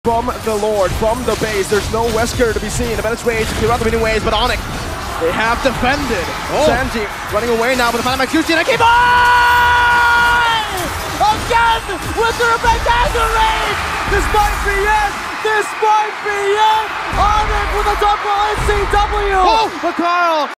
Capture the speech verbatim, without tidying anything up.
From the Lord, from the base, there's no Wesker to be seen. Advantage Rage to clear out the winning ways, but Onyx, they have defended. Oh. Sanji running away now with the Final Q C and a KIBOY! Again with the spectacular rage! This might be it! This might be it! Onyx with a double N C W! Oh. But Carl